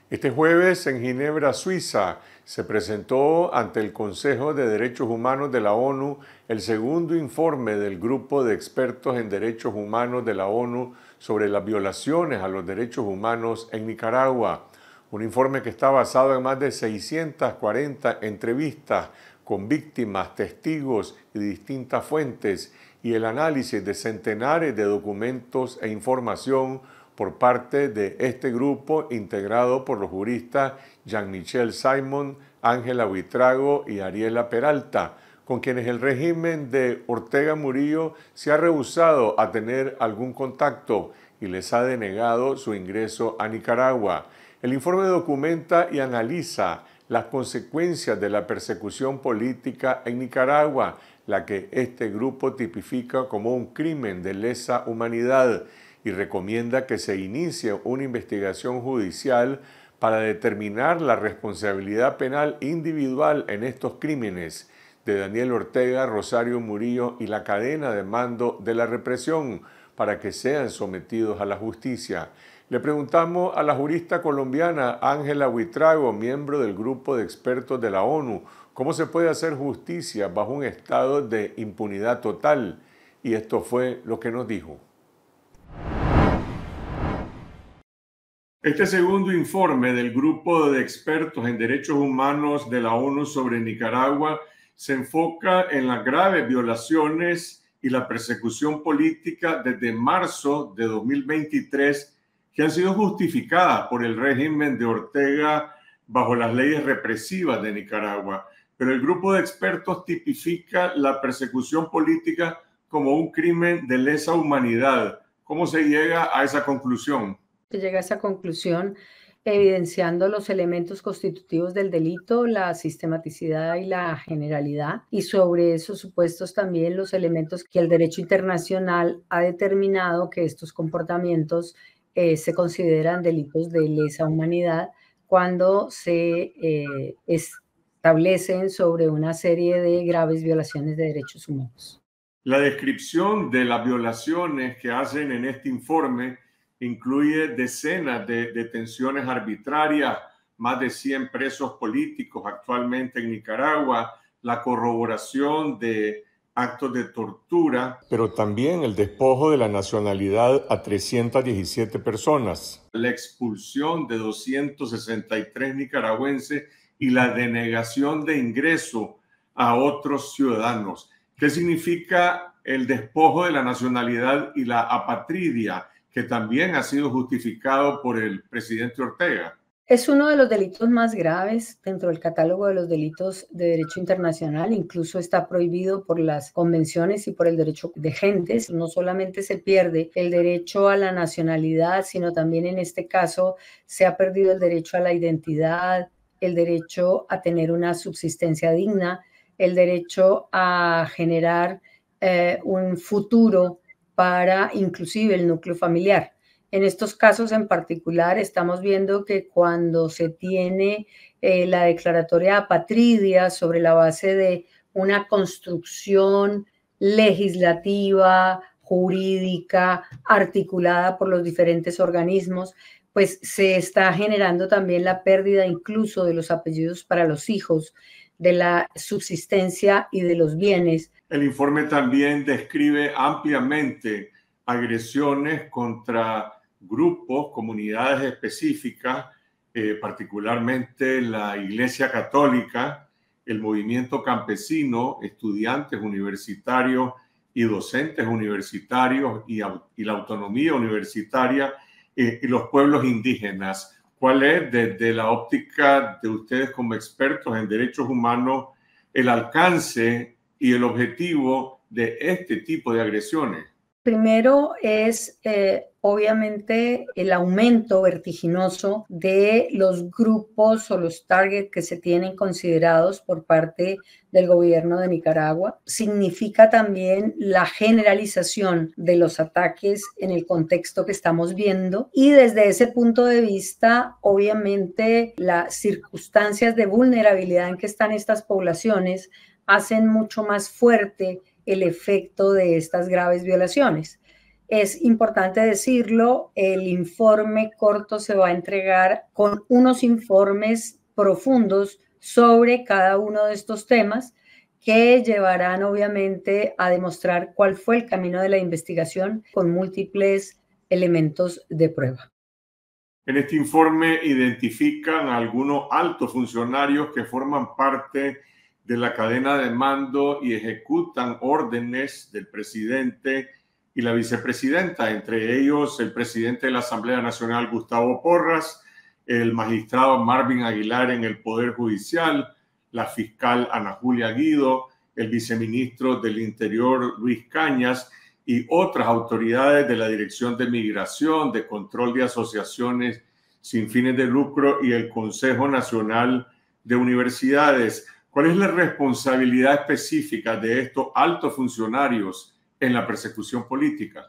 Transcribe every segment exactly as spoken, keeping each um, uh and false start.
Este jueves en Ginebra, Suiza, se presentó ante el Consejo de Derechos Humanos de la ONU el segundo informe del Grupo de Expertos en Derechos Humanos de la ONU sobre las violaciones a los derechos humanos en Nicaragua. Un informe que está basado en más de seiscientas cuarenta entrevistas con víctimas, testigos y distintas fuentes y el análisis de centenares de documentos e información por parte de este grupo integrado por los juristas Jean-Michel Simon, Ángela Buitrago y Ariela Peralta, con quienes el régimen de Ortega Murillo se ha rehusado a tener algún contacto y les ha denegado su ingreso a Nicaragua. El informe documenta y analiza las consecuencias de la persecución política en Nicaragua, la que este grupo tipifica como un crimen de lesa humanidad, y recomienda que se inicie una investigación judicial para determinar la responsabilidad penal individual en estos crímenes de Daniel Ortega, Rosario Murillo y la cadena de mando de la represión para que sean sometidos a la justicia. Le preguntamos a la jurista colombiana Ángela Buitrago, miembro del grupo de expertos de la ONU, cómo se puede hacer justicia bajo un estado de impunidad total. Y esto fue lo que nos dijo. Este segundo informe del Grupo de Expertos en Derechos Humanos de la ONU sobre Nicaragua se enfoca en las graves violaciones y la persecución política desde marzo de dos mil veintitrés que han sido justificadas por el régimen de Ortega bajo las leyes represivas de Nicaragua. Pero el grupo de expertos tipifica la persecución política como un crimen de lesa humanidad. ¿Cómo se llega a esa conclusión? Se llega a esa conclusión evidenciando los elementos constitutivos del delito, la sistematicidad y la generalidad, y sobre esos supuestos también los elementos que el derecho internacional ha determinado que estos comportamientos eh, se consideran delitos de lesa humanidad cuando se eh, establecen sobre una serie de graves violaciones de derechos humanos. La descripción de las violaciones que hacen en este informe incluye decenas de detenciones arbitrarias, más de cien presos políticos actualmente en Nicaragua, la corroboración de actos de tortura, pero también el despojo de la nacionalidad a trescientas diecisiete personas, la expulsión de doscientos sesenta y tres nicaragüenses y la denegación de ingreso a otros ciudadanos. ¿Qué significa el despojo de la nacionalidad y la apatridia, que también ha sido justificado por el presidente Ortega? Es uno de los delitos más graves dentro del catálogo de los delitos de derecho internacional. Incluso está prohibido por las convenciones y por el derecho de gentes. No solamente se pierde el derecho a la nacionalidad, sino también en este caso se ha perdido el derecho a la identidad, el derecho a tener una subsistencia digna, el derecho a generar eh, un futuro para inclusive el núcleo familiar. En estos casos en particular estamos viendo que cuando se tiene eh, la declaratoria apatridia sobre la base de una construcción legislativa, jurídica, articulada por los diferentes organismos, pues se está generando también la pérdida incluso de los apellidos para los hijos, de la subsistencia y de los bienes. El informe también describe ampliamente agresiones contra grupos, comunidades específicas, eh, particularmente la Iglesia Católica, el movimiento campesino, estudiantes universitarios y docentes universitarios y, y la autonomía universitaria eh, y los pueblos indígenas. ¿Cuál es, desde la óptica de ustedes como expertos en derechos humanos, el alcance y el objetivo de este tipo de agresiones? Primero es eh, obviamente el aumento vertiginoso de los grupos o los targets que se tienen considerados por parte del gobierno de Nicaragua. Significa también la generalización de los ataques en el contexto que estamos viendo y desde ese punto de vista, obviamente, las circunstancias de vulnerabilidad en que están estas poblaciones hacen mucho más fuerte el efecto de estas graves violaciones. Es importante decirlo, el informe corto se va a entregar con unos informes profundos sobre cada uno de estos temas que llevarán obviamente a demostrar cuál fue el camino de la investigación con múltiples elementos de prueba. En este informe identifican a algunos altos funcionarios que forman parte de la cadena de mando y ejecutan órdenes del presidente y la vicepresidenta, entre ellos el presidente de la Asamblea Nacional, Gustavo Porras, el magistrado Marvin Aguilar en el Poder Judicial, la fiscal Ana Julia Guido, el viceministro del Interior Luis Cañas y otras autoridades de la Dirección de Migración, de Control de Asociaciones sin fines de lucro y el Consejo Nacional de Universidades. ¿Cuál es la responsabilidad específica de estos altos funcionarios en la persecución política?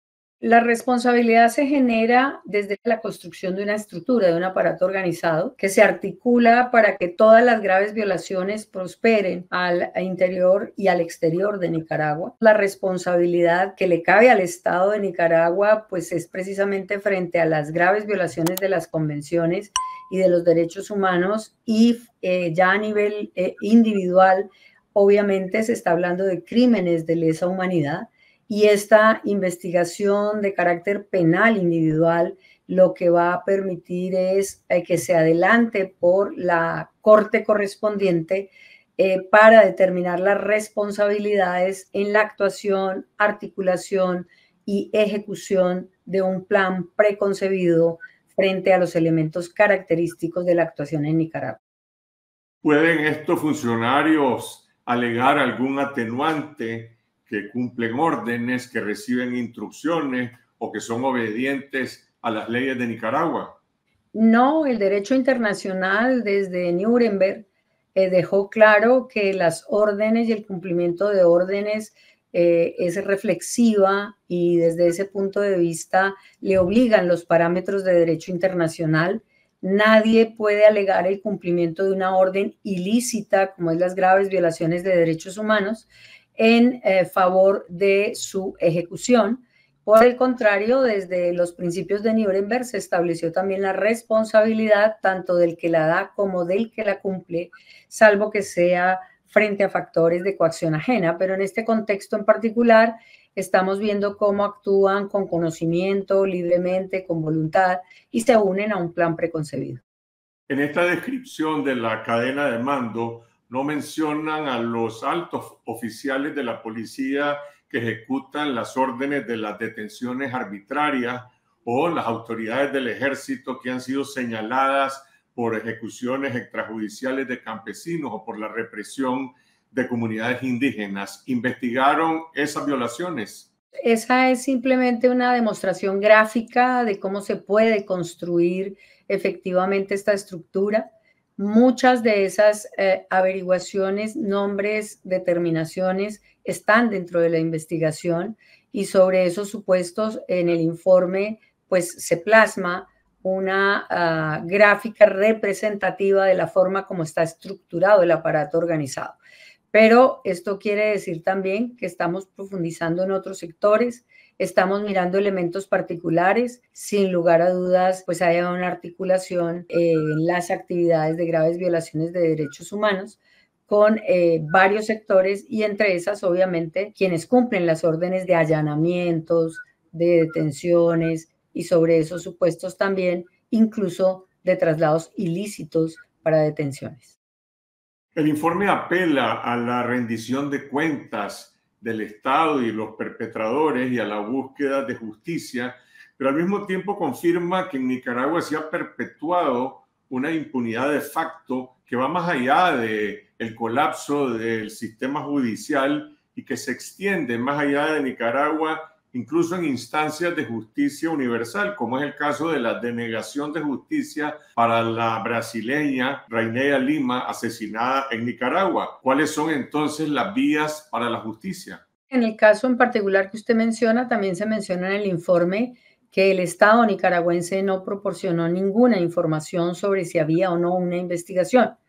La responsabilidad se genera desde la construcción de una estructura, de un aparato organizado que se articula para que todas las graves violaciones prosperen al interior y al exterior de Nicaragua. La responsabilidad que le cabe al Estado de Nicaragua pues es precisamente frente a las graves violaciones de las convenciones y de los derechos humanos y eh, ya a nivel eh, individual obviamente se está hablando de crímenes de lesa humanidad. Y esta investigación de carácter penal individual lo que va a permitir es eh, que se adelante por la corte correspondiente eh, para determinar las responsabilidades en la actuación, articulación y ejecución de un plan preconcebido frente a los elementos característicos de la actuación en Nicaragua. ¿Pueden estos funcionarios alegar algún atenuante, que cumplen órdenes, que reciben instrucciones o que son obedientes a las leyes de Nicaragua? No, el derecho internacional desde Nuremberg eh, dejó claro que las órdenes y el cumplimiento de órdenes eh, es reflexiva y desde ese punto de vista le obligan los parámetros de derecho internacional. Nadie puede alegar el cumplimiento de una orden ilícita, como es las graves violaciones de derechos humanos, en eh, favor de su ejecución. Por el contrario, desde los principios de Nuremberg se estableció también la responsabilidad tanto del que la da como del que la cumple, salvo que sea frente a factores de coacción ajena. Pero en este contexto en particular estamos viendo cómo actúan con conocimiento, libremente, con voluntad y se unen a un plan preconcebido. En esta descripción de la cadena de mando, no mencionan a los altos oficiales de la policía que ejecutan las órdenes de las detenciones arbitrarias o las autoridades del ejército que han sido señaladas por ejecuciones extrajudiciales de campesinos o por la represión de comunidades indígenas. ¿Investigaron esas violaciones? Esa es simplemente una demostración gráfica de cómo se puede construir efectivamente esta estructura. Muchas de esas eh, averiguaciones, nombres, determinaciones están dentro de la investigación y sobre esos supuestos en el informe pues se plasma una uh, gráfica representativa de la forma como está estructurado el aparato organizado. Pero esto quiere decir también que estamos profundizando en otros sectores, estamos mirando elementos particulares, sin lugar a dudas, pues hay una articulación eh, en las actividades de graves violaciones de derechos humanos con eh, varios sectores y entre esas, obviamente, quienes cumplen las órdenes de allanamientos, de detenciones y sobre esos supuestos también, incluso de traslados ilícitos para detenciones. El informe apela a la rendición de cuentas del Estado y los perpetradores y a la búsqueda de justicia, pero al mismo tiempo confirma que en Nicaragua se ha perpetuado una impunidad de facto que va más allá del colapso del sistema judicial y que se extiende más allá de Nicaragua, incluso en instancias de justicia universal, como es el caso de la denegación de justicia para la brasileña Raineya Lima, asesinada en Nicaragua. ¿Cuáles son entonces las vías para la justicia? En el caso en particular que usted menciona, también se menciona en el informe que el Estado nicaragüense no proporcionó ninguna información sobre si había o no una investigación.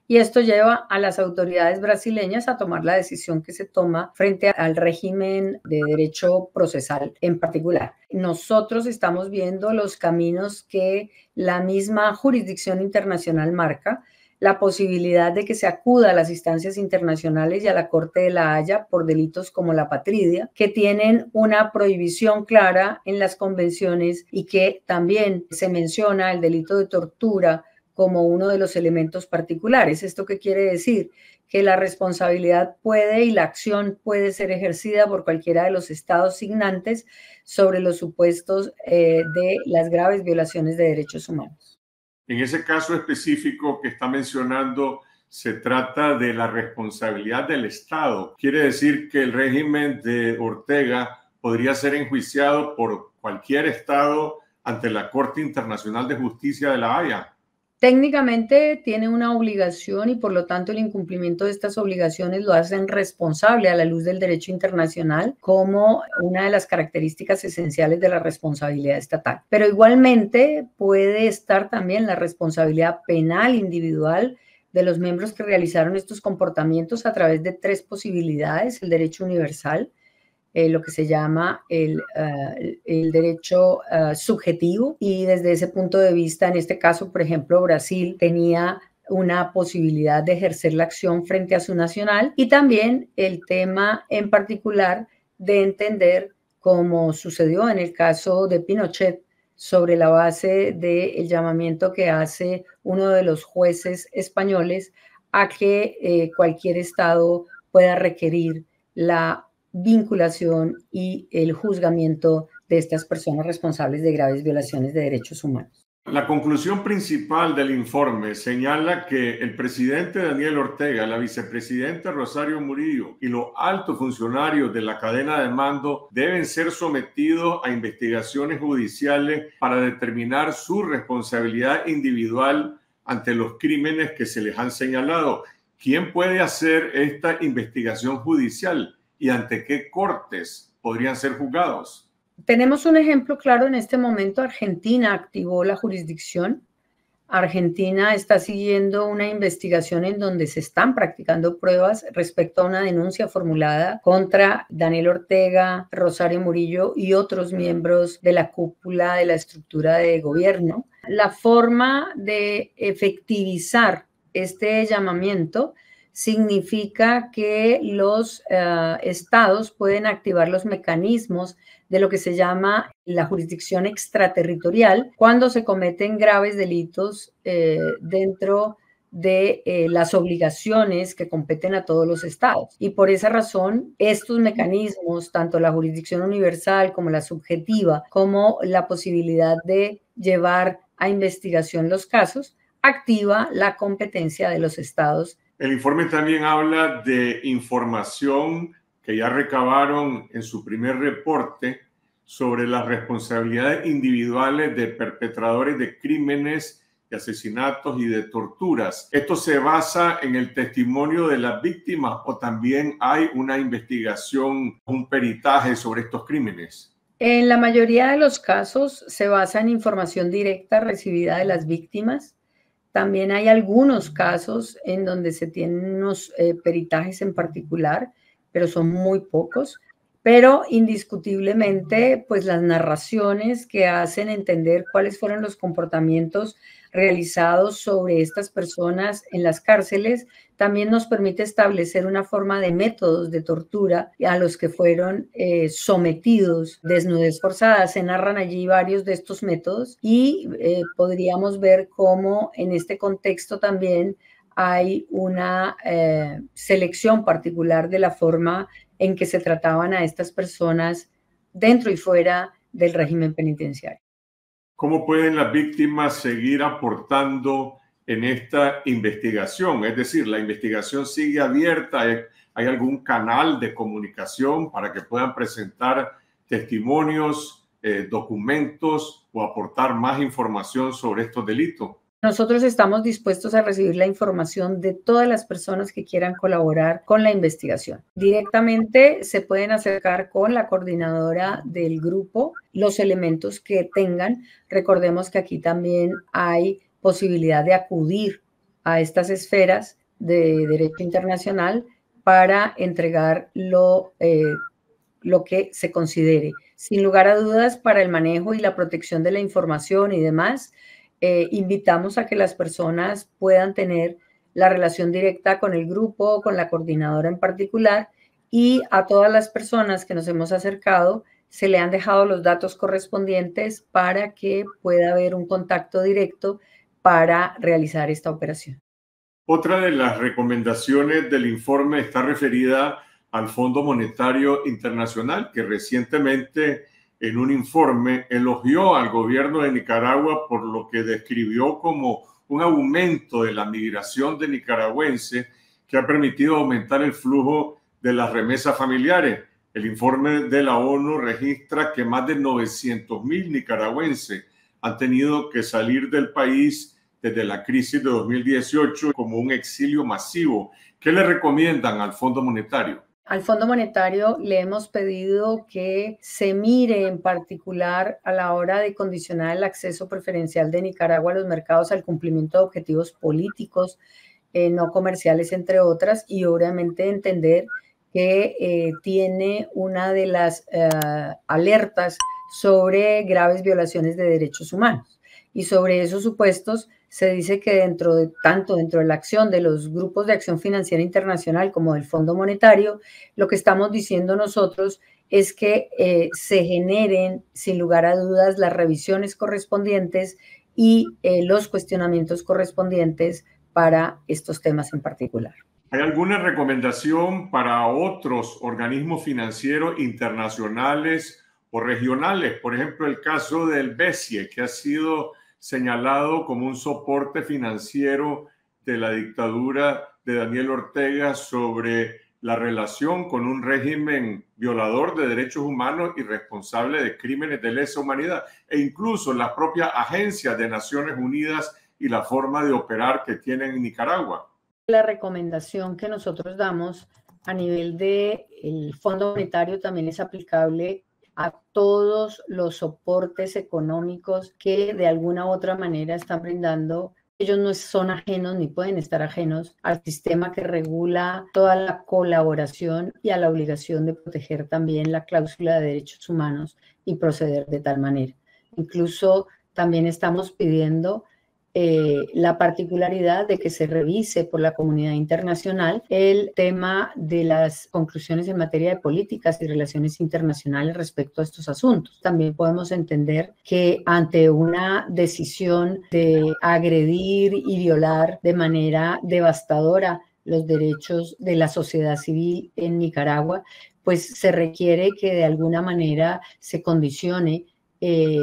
y esto lleva a las autoridades brasileñas a tomar la decisión que se toma frente al régimen de derecho procesal en particular. Nosotros estamos viendo los caminos que la misma jurisdicción internacional marca, la posibilidad de que se acuda a las instancias internacionales y a la Corte de la Haya por delitos como la patridia, que tienen una prohibición clara en las convenciones y que también se menciona el delito de tortura como uno de los elementos particulares. ¿Esto qué quiere decir? Que la responsabilidad puede y la acción puede ser ejercida por cualquiera de los estados signantes sobre los supuestos eh, de las graves violaciones de derechos humanos. En ese caso específico que está mencionando, se trata de la responsabilidad del Estado. Quiere decir que el régimen de Ortega podría ser enjuiciado por cualquier Estado ante la Corte Internacional de Justicia de La Haya. Técnicamente tiene una obligación y por lo tanto el incumplimiento de estas obligaciones lo hacen responsable a la luz del derecho internacional como una de las características esenciales de la responsabilidad estatal. Pero igualmente puede estar también la responsabilidad penal individual de los miembros que realizaron estos comportamientos a través de tres posibilidades: el derecho universal, Eh, lo que se llama el, uh, el derecho uh, subjetivo, y desde ese punto de vista, en este caso, por ejemplo, Brasil tenía una posibilidad de ejercer la acción frente a su nacional, y también el tema en particular de entender, como sucedió en el caso de Pinochet, sobre la base del llamamiento que hace uno de los jueces españoles a que eh, cualquier estado pueda requerir la vinculación y el juzgamiento de estas personas responsables de graves violaciones de derechos humanos. La conclusión principal del informe señala que el presidente Daniel Ortega, la vicepresidenta Rosario Murillo y los altos funcionarios de la cadena de mando deben ser sometidos a investigaciones judiciales para determinar su responsabilidad individual ante los crímenes que se les han señalado. ¿Quién puede hacer esta investigación judicial y ante qué cortes podrían ser juzgados? Tenemos un ejemplo claro en este momento. Argentina activó la jurisdicción. Argentina está siguiendo una investigación en donde se están practicando pruebas respecto a una denuncia formulada contra Daniel Ortega, Rosario Murillo y otros miembros de la cúpula de la estructura de gobierno. La forma de efectivizar este llamamiento significa que los uh, estados pueden activar los mecanismos de lo que se llama la jurisdicción extraterritorial cuando se cometen graves delitos eh, dentro de eh, las obligaciones que competen a todos los estados. Y por esa razón, estos mecanismos, tanto la jurisdicción universal como la subjetiva, como la posibilidad de llevar a investigación los casos, activa la competencia de los estados. El informe también habla de información que ya recabaron en su primer reporte sobre las responsabilidades individuales de perpetradores de crímenes, de asesinatos y de torturas. ¿Esto se basa en el testimonio de las víctimas o también hay una investigación, un peritaje sobre estos crímenes? En la mayoría de los casos se basa en información directa recibida de las víctimas. También hay algunos casos en donde se tienen unos eh, peritajes en particular, pero son muy pocos. Pero indiscutiblemente, pues las narraciones que hacen entender cuáles fueron los comportamientos realizados sobre estas personas en las cárceles también nos permite establecer una forma de métodos de tortura a los que fueron eh, sometidos. Desnudez forzada, se narran allí varios de estos métodos y eh, podríamos ver cómo en este contexto también hay una eh, selección particular de la forma en que se trataban a estas personas dentro y fuera del régimen penitenciario. ¿Cómo pueden las víctimas seguir aportando en esta investigación? Es decir, ¿la investigación sigue abierta? ¿Hay, hay algún canal de comunicación para que puedan presentar testimonios, eh, documentos o aportar más información sobre estos delitos? Nosotros estamos dispuestos a recibir la información de todas las personas que quieran colaborar con la investigación. Directamente se pueden acercar con la coordinadora del grupo los elementos que tengan. Recordemos que aquí también hay posibilidad de acudir a estas esferas de derecho internacional para entregar lo, eh, lo que se considere. Sin lugar a dudas, para el manejo y la protección de la información y demás, eh, invitamos a que las personas puedan tener la relación directa con el grupo, con la coordinadora en particular, y a todas las personas que nos hemos acercado se le han dejado los datos correspondientes para que pueda haber un contacto directo para realizar esta operación. Otra de las recomendaciones del informe está referida al Fondo Monetario Internacional, que recientemente en un informe elogió al gobierno de Nicaragua por lo que describió como un aumento de la migración de nicaragüenses que ha permitido aumentar el flujo de las remesas familiares. El informe de la ONU registra que más de novecientos mil nicaragüenses han tenido que salir del país desde la crisis de dos mil dieciocho como un exilio masivo. ¿Qué le recomiendan al Fondo Monetario? Al Fondo Monetario le hemos pedido que se mire en particular a la hora de condicionar el acceso preferencial de Nicaragua a los mercados al cumplimiento de objetivos políticos, eh, no comerciales, entre otras, y obviamente entender que eh, tiene una de las eh, alertas sobre graves violaciones de derechos humanos. Y sobre esos supuestos se dice que dentro de, tanto dentro de la acción de los grupos de acción financiera internacional como del Fondo Monetario, lo que estamos diciendo nosotros es que eh, se generen, sin lugar a dudas, las revisiones correspondientes y eh, los cuestionamientos correspondientes para estos temas en particular. ¿Hay alguna recomendación para otros organismos financieros internacionales o regionales? Por ejemplo, el caso del BESIE, que ha sido señalado como un soporte financiero de la dictadura de Daniel Ortega sobre la relación con un régimen violador de derechos humanos y responsable de crímenes de lesa humanidad, e incluso la propia agencia de Naciones Unidas y la forma de operar que tienen en Nicaragua. La recomendación que nosotros damos a nivel del Fondo Monetario también es aplicable a todos los soportes económicos que de alguna u otra manera están brindando. Ellos no son ajenos ni pueden estar ajenos al sistema que regula toda la colaboración y a la obligación de proteger también la cláusula de derechos humanos y proceder de tal manera. Incluso también estamos pidiendo Eh, la particularidad de que se revise por la comunidad internacional el tema de las conclusiones en materia de políticas y relaciones internacionales respecto a estos asuntos. También podemos entender que ante una decisión de agredir y violar de manera devastadora los derechos de la sociedad civil en Nicaragua, pues se requiere que de alguna manera se condicione eh,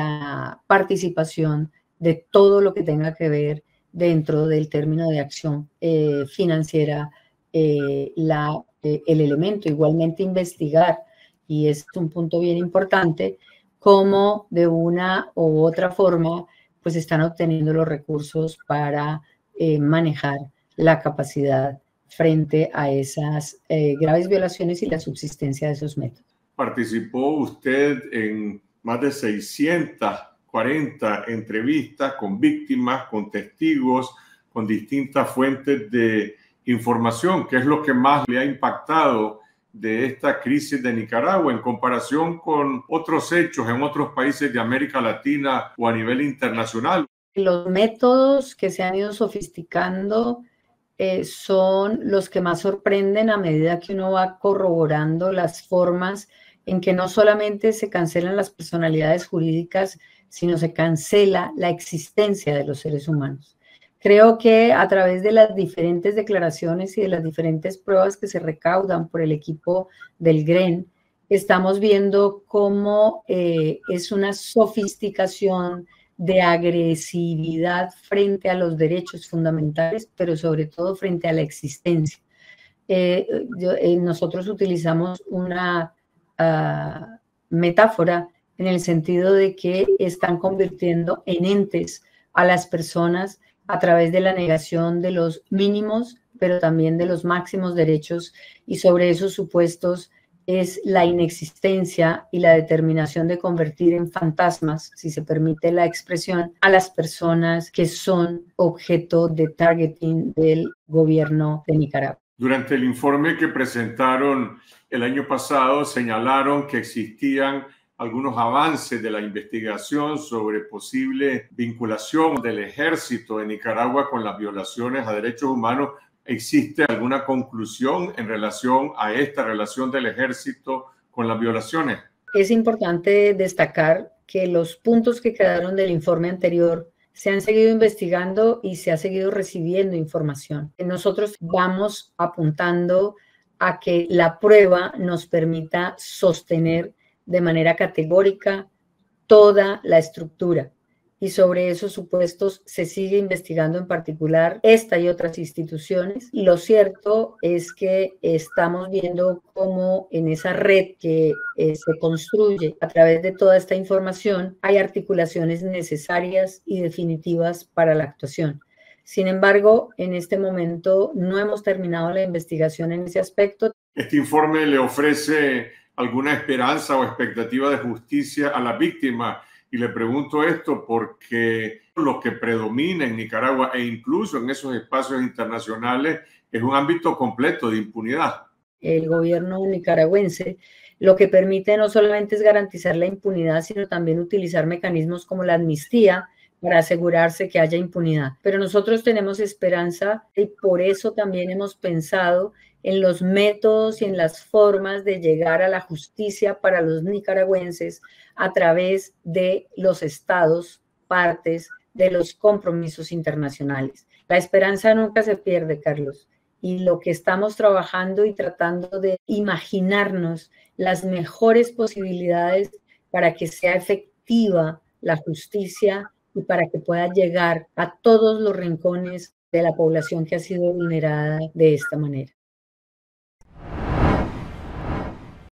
la participación de todo lo que tenga que ver dentro del término de acción eh, financiera, eh, la, eh, el elemento, igualmente investigar, y es un punto bien importante, cómo de una u otra forma pues están obteniendo los recursos para eh, manejar la capacidad frente a esas eh, graves violaciones y la subsistencia de esos métodos. Participó usted en más de seiscientas cuarenta entrevistas con víctimas, con testigos, con distintas fuentes de información. ¿Qué es lo que más le ha impactado de esta crisis de Nicaragua en comparación con otros hechos en otros países de América Latina o a nivel internacional? Los métodos que se han ido sofisticando eh, son los que más sorprenden a medida que uno va corroborando las formas en que no solamente se cancelan las personalidades jurídicas, sino se cancela la existencia de los seres humanos. Creo que a través de las diferentes declaraciones y de las diferentes pruebas que se recaudan por el equipo del G R E N, estamos viendo cómo eh, es una sofisticación de agresividad frente a los derechos fundamentales, pero sobre todo frente a la existencia. Eh, yo, eh, nosotros utilizamos una uh, metáfora en el sentido de que están convirtiendo en entes a las personas a través de la negación de los mínimos, pero también de los máximos derechos, y sobre esos supuestos es la inexistencia y la determinación de convertir en fantasmas, si se permite la expresión, a las personas que son objeto de targeting del gobierno de Nicaragua. Durante el informe que presentaron el año pasado, señalaron que existían algunos avances de la investigación sobre posible vinculación del ejército de Nicaragua con las violaciones a derechos humanos. ¿Existe alguna conclusión en relación a esta relación del ejército con las violaciones? Es importante destacar que los puntos que quedaron del informe anterior se han seguido investigando y se ha seguido recibiendo información. Nosotros vamos apuntando a que la prueba nos permita sostener de manera categórica toda la estructura. Y sobre esos supuestos se sigue investigando en particular esta y otras instituciones. Y lo cierto es que estamos viendo cómo en esa red que eh, se construye a través de toda esta información hay articulaciones necesarias y definitivas para la actuación. Sin embargo, en este momento no hemos terminado la investigación en ese aspecto. ¿Este informe le ofrece alguna esperanza o expectativa de justicia a la víctima? Y le pregunto esto porque lo que predomina en Nicaragua e incluso en esos espacios internacionales es un ámbito completo de impunidad. El gobierno nicaragüense lo que permite no solamente es garantizar la impunidad, sino también utilizar mecanismos como la amnistía para asegurarse que haya impunidad. Pero nosotros tenemos esperanza y por eso también hemos pensado en los métodos y en las formas de llegar a la justicia para los nicaragüenses a través de los estados, partes de los compromisos internacionales. La esperanza nunca se pierde, Carlos, y lo que estamos trabajando y tratando de imaginarnos las mejores posibilidades para que sea efectiva la justicia y para que pueda llegar a todos los rincones de la población que ha sido vulnerada de esta manera.